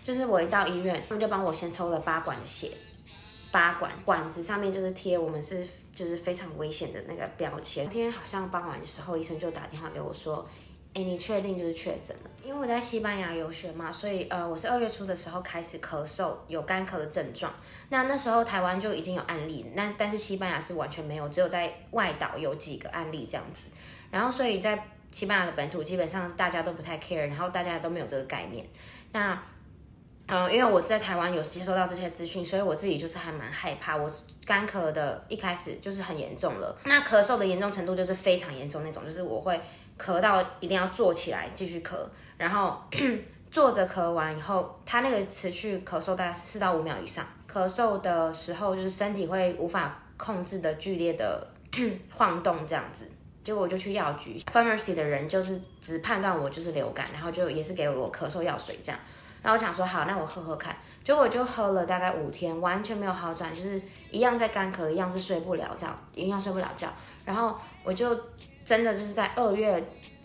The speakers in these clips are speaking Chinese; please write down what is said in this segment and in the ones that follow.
就是我一到医院，他们就帮我先抽了8管的血，8管管子上面就是贴我们是就是非常危险的那个标签。那天好像傍晚的时候，医生就打电话给我说，你确定就是确诊了？因为我在西班牙留学嘛，所以我是2月初的时候开始咳嗽，有干咳的症状。那时候台湾就已经有案例，但是西班牙是完全没有，只有在外岛有几个案例这样子。然后所以在西班牙的本土基本上大家都不太 care， 然后大家都没有这个概念。那因为我在台湾有接收到这些资讯，所以我自己就是还蛮害怕。我干咳的一开始就是很严重了，那咳嗽的严重程度就是非常严重那种，就是我会咳到一定要坐起来继续咳，然后坐着咳完以后，它那个持续咳嗽大概4到5秒以上。咳嗽的时候就是身体会无法控制的剧烈的晃动这样子。结果我就去药局 ，pharmacy 的人就是只判断我就是流感，然后就也是给我咳嗽药水这样。然后我想说好，那我喝喝看。结果我就喝了大概5天，完全没有好转，就是一样在干咳，一样是睡不了觉，一样睡不了觉。然后我就真的就是在2月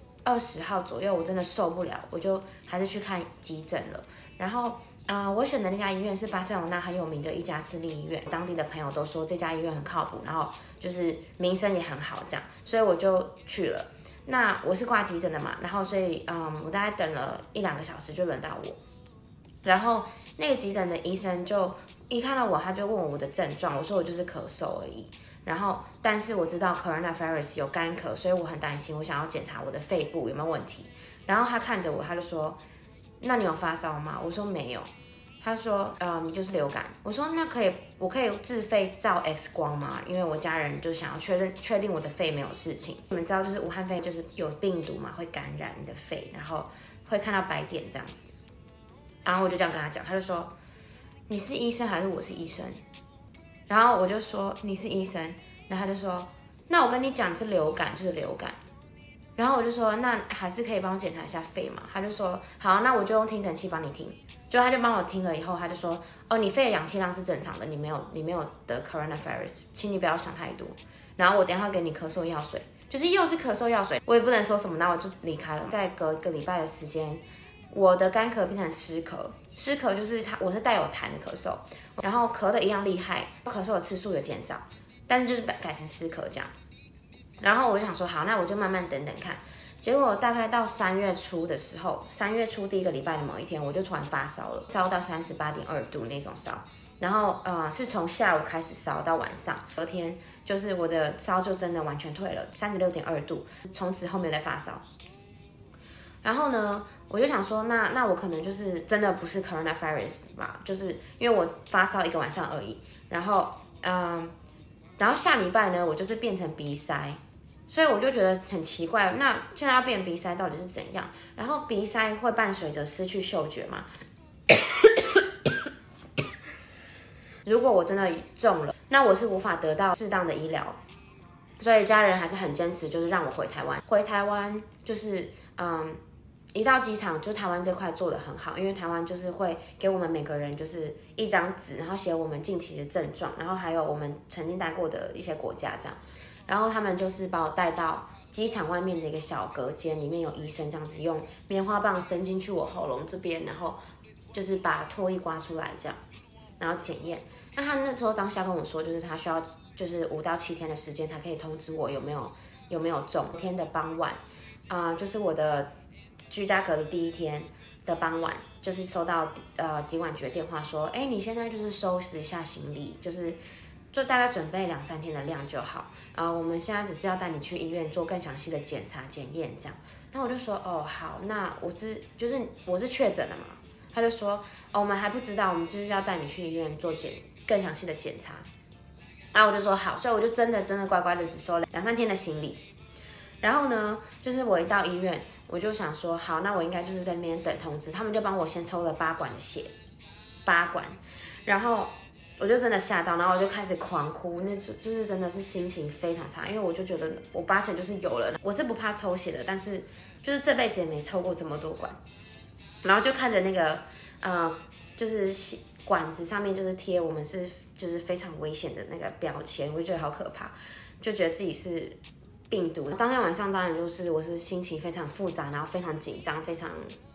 20号左右，我真的受不了，我就还是去看急诊了。然后我选的那家医院是巴塞罗那很有名的一家私立医院，当地的朋友都说这家医院很靠谱，然后就是名声也很好这样，所以我就去了。那我是挂急诊的嘛，然后所以我大概等了1-2个小时就轮到我。然后那个急诊的医生就一看到我，他就问我的症状，我说我就是咳嗽而已。然后但是我知道 coronavirus 有干咳，所以我很担心，我想要检查我的肺部有没有问题。然后他看着我，他就说：“那你有发烧吗？”我说没有。他说：“你就是流感。”我说：“那我可以自费照 X 光吗？因为我家人就想要确定我的肺没有事情。你们知道，就是武汉肺就是有病毒嘛，会感染你的肺，然后会看到白点这样子。”然后我就这样跟他讲，他就说：“你是医生还是我是医生？”然后我就说：“你是医生。”然后他就说：“那我跟你讲，是流感就是流感。”然后我就说：“那还是可以帮我检查一下肺嘛？”他就说：“好，那我就用听诊器帮你听。”就他就帮我听了以后，他就说：“哦，你肺的氧气量是正常的，你没有得 coronavirus， 请你不要想太多。然后我等一下会给你咳嗽药水，就是又是咳嗽药水，我也不能说什么，那我就离开了。再隔1个礼拜的时间。”我的干咳变成湿咳，湿咳就是我是带有痰的咳嗽，然后咳的一样厉害，咳嗽的次数有减少，但是就是改成湿咳这样。然后我就想说，好，那我就慢慢等等看。结果大概到3月初的时候，3月初第1个礼拜的某一天，我就突然发烧了，烧到38.2度那种烧，然后是从下午开始烧到晚上，隔天就是我的烧就真的完全退了，36.2度，从此后面再发烧。然后呢，我就想说，那我可能就是真的不是 coronavirus 嘛，就是因为我发烧1个晚上而已。然后下礼拜呢，我就是变成鼻塞，所以我就觉得很奇怪，那现在要变鼻塞到底是怎样？然后鼻塞会伴随着失去嗅觉嘛？如果我真的中了，那我是无法得到适当的医疗，所以家人还是很坚持，就是让我回台湾。回台湾就是一到机场就台湾这块做得很好，因为台湾就是会给我们每个人就是一张纸，然后写我们近期的症状，然后还有我们曾经待过的一些国家这样，然后他们就是把我带到机场外面的一个小隔间，里面有医生这样子用棉花棒伸进去我喉咙这边，然后就是把唾液刮出来这样，然后检验。那他那时候当下跟我说，就是他需要就是5到7天的时间才可以通知我有没有中。天的傍晚就是我的居家隔离第1天的傍晚，就是收到疾管局的电话说，你现在就是收拾一下行李，就大概准备2-3天的量就好。我们现在只是要带你去医院做更详细的检查检验这样。然后我就说哦好，那我是确诊了嘛？他就说我们还不知道，我们就是要带你去医院做更详细的检查。然后我就说好，所以我就真的乖乖的只收了2-3天的行李。然后呢，就是我一到医院，我就想说，好，那我应该就是在那边等通知。他们就帮我先抽了8管的血，8管，然后我就真的吓到，然后我就开始狂哭，就是真的是心情非常差，因为我就觉得我8成就是有了，我是不怕抽血的，但是就是这辈子也没抽过这么多管，然后就看着那个就是管子上面就是贴我们是就是非常危险的那个标签，我就觉得好可怕，就觉得自己是病毒。当天晚上当然就是我是心情非常复杂，然后非常紧张，非常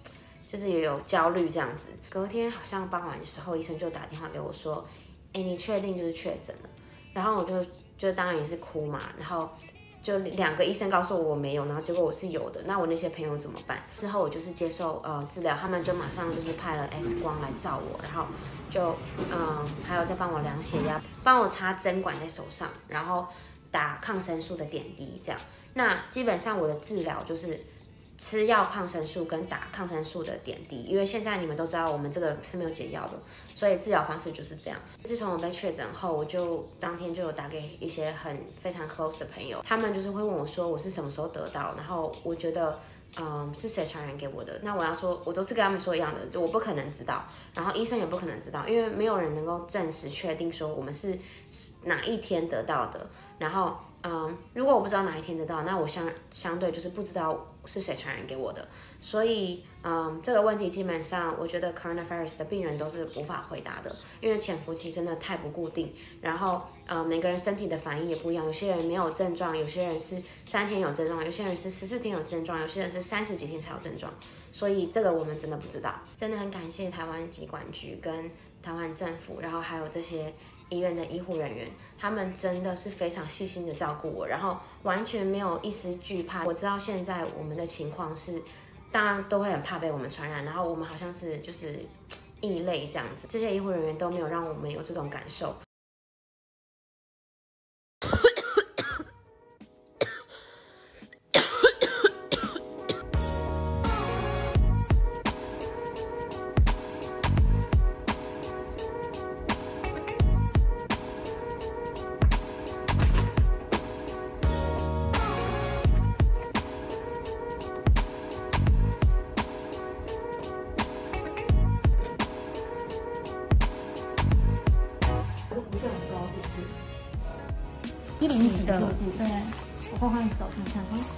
就是也有焦虑这样子。隔天好像傍晚的时候，医生就打电话给我说，哎，你确定就是确诊了？然后我就当然也是哭嘛，然后就2个医生告诉我没有，然后结果我是有的，那我那些朋友怎么办？之后我就是接受治疗，他们就马上就是拍了 X 光来照我，然后就还有再帮我量血压，帮我插针管在手上，然后打抗生素的点滴这样。那基本上我的治疗就是吃药抗生素跟打抗生素的点滴，因为现在你们都知道我们这个是没有解药的，所以治疗方式就是这样。自从我被确诊后，我就当天就有打给一些非常 close 的朋友，他们就是会问我说我是什么时候得到，然后我觉得是谁传染给我的？那我要说，我都是跟他们说一样的，就我不可能知道，然后医生也不可能知道，因为没有人能够证实确定说我们是哪一天得到的。然后如果我不知道哪一天得到，那我相对就是不知道是谁传染给我的。所以这个问题基本上我觉得 coronavirus 的病人都是无法回答的，因为潜伏期真的太不固定，然后每个人身体的反应也不一样，有些人没有症状，有些人是3天有症状，有些人是14天有症状，有些人是30几天才有症状，所以这个我们真的不知道。真的很感谢台湾疾管局跟台湾政府，然后还有这些医院的医护人员，他们真的是非常细心的照顾我，然后完全没有一丝惧怕。我知道现在我们的情况是，当然都会很怕被我们传染，然后我们好像是就是异类这样子，这些医护人员都没有让我们有这种感受。 107几的，对，我换换手看看哈。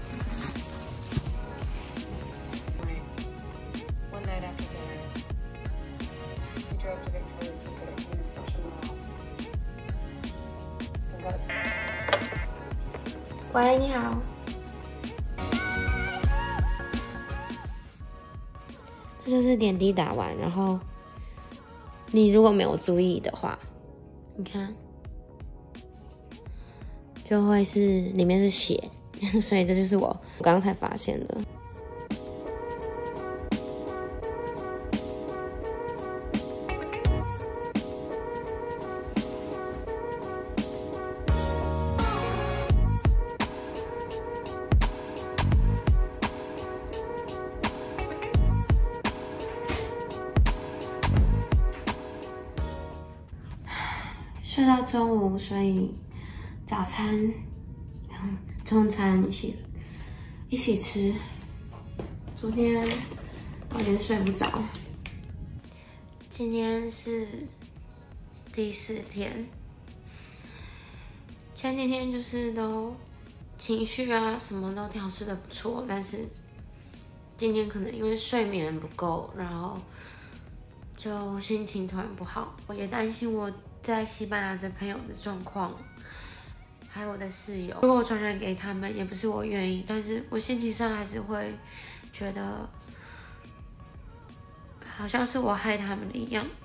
One night after dinner, we drove to Victoria's Secret at Queen's Fashion Mall and got some. 喂，你好。这就是点滴打完，然后你如果没有注意的话，你看。就会是里面是血，所以这就是我刚刚才发现的。睡到中午，所以早餐、中餐一起吃。昨天有点睡不着，今天是第4天。前几天就是都情绪啊什么都调试的不错，但是今天可能因为睡眠不够，然后就心情突然不好。我也担心我在西班牙的朋友的状况。还有我的室友，如果我传染给他们，也不是我愿意，但是我心情上还是会觉得好像是我害他们的一样。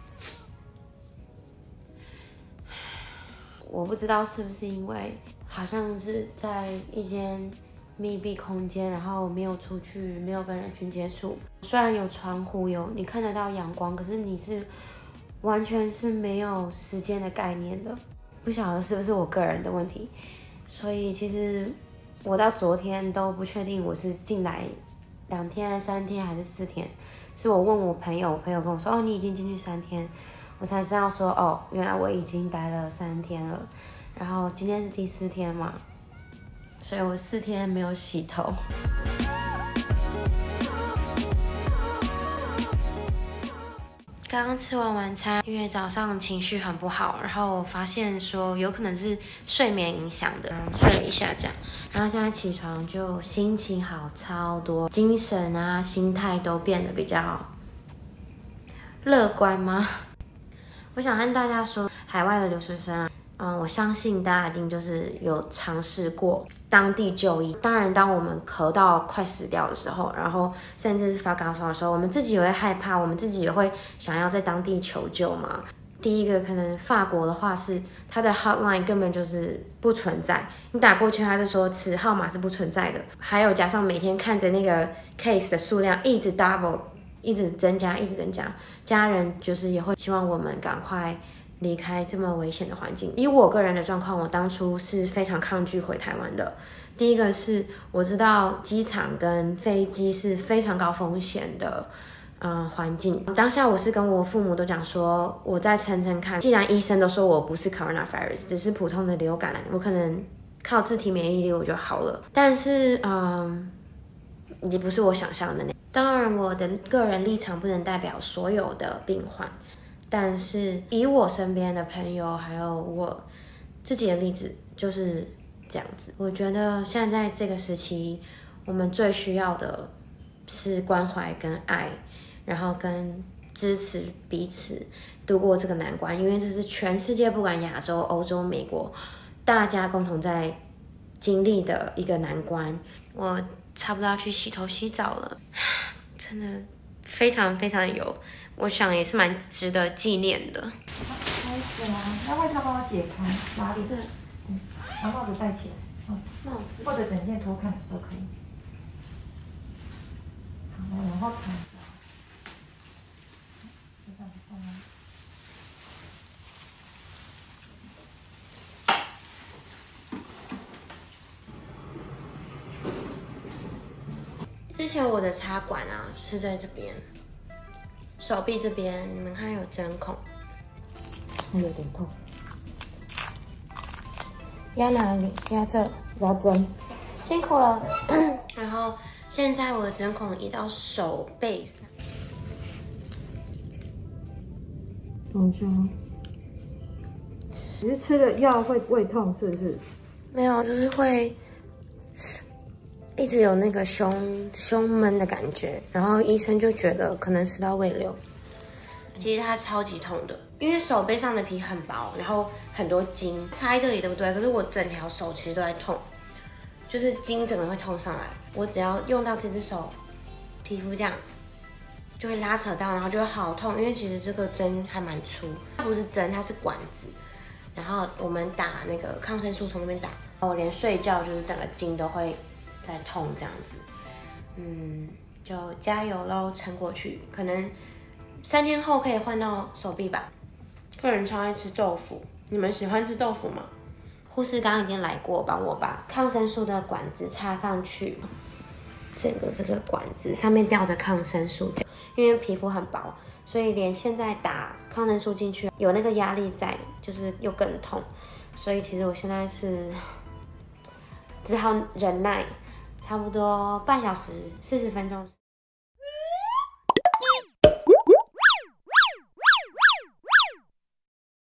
我不知道是不是因为好像是在一间密闭空间，然后没有出去，没有跟人群接触。虽然有窗户，你看得到阳光，可是你是完全是没有时间的概念的。不晓得是不是我个人的问题，所以其实我到昨天都不确定我是进来2天、3天还是4天。是我问我朋友，我朋友跟我说：“哦，你已经进去3天。”我才知道说：“哦，原来我已经待了3天了。”然后今天是第4天嘛，所以我4天没有洗头。刚刚吃完晚餐，因为早上情绪很不好，然后我发现说有可能是睡眠影响的，睡了一下这样，然后现在起床就心情好超多，精神啊、心态都变得比较乐观吗？我想和大家说，海外的留学生啊， 我相信大家一定就是有尝试过当地就医。当然，当我们咳到快死掉的时候，然后甚至是发高烧的时候，我们自己也会害怕，我们自己也会想要在当地求救嘛。第一个可能法国的话是它的 hotline 根本就是不存在，你打过去它是说此号码是不存在的。还有加上每天看着那个 case 的数量一直 double， 一直增加，一直增加，家人就是也会希望我们赶快离开这么危险的环境。以我个人的状况，我当初是非常抗拒回台湾的。第一个是我知道机场跟飞机是非常高风险的环境。当下我是跟我父母都讲说，我再撑撑看，既然医生都说我不是 coronavirus， 只是普通的流感，我可能靠自体免疫力我就好了。但是也不是我想象的那样。当然我的个人立场不能代表所有的病患，但是以我身边的朋友还有我自己的例子就是这样子。我觉得现在这个时期，我们最需要的是关怀跟爱，然后跟支持彼此度过这个难关，因为这是全世界不管亚洲、欧洲、美国，大家共同在经历的一个难关。我差不多要去洗头洗澡了，真的非常非常有，我想也是蛮值得纪念的。 开始啊，那外套帮我解开，哪里？对，把帽子戴起来， 帽子或者整件脱看都可以。好，来往后看。就这样子放啊。 之前我的插管啊是在这边，手臂这边，你们看有针孔， 有点痛。 压哪里？压这， 压针。 辛苦了。然后现在我的针孔移到手背上。 等一下哦。你是吃了药会胃痛是不是？ 没有，就是会一直有那个胸闷的感觉，然后医生就觉得可能食道胃瘤。其实它超级痛的，因为手背上的皮很薄，然后很多筋插在这里，对不对？可是我整条手其实都在痛，就是筋整个会痛上来。我只要用到这只手，皮肤这样就会拉扯到，然后就会好痛。因为其实这个针还蛮粗，它不是针，它是管子。然后我们打那个抗生素从那边打，我连睡觉就是整个筋都会在痛这样子。就加油咯，撑过去。可能3天后可以换到手臂吧。个人超爱吃豆腐，你们喜欢吃豆腐吗？护士刚刚已经来过，帮我把抗生素的管子插上去。整个这个管子上面吊着抗生素，因为皮肤很薄，所以连现在打抗生素进去有那个压力在，就是又更痛。所以其实我现在是只好忍耐，差不多半小时40分钟。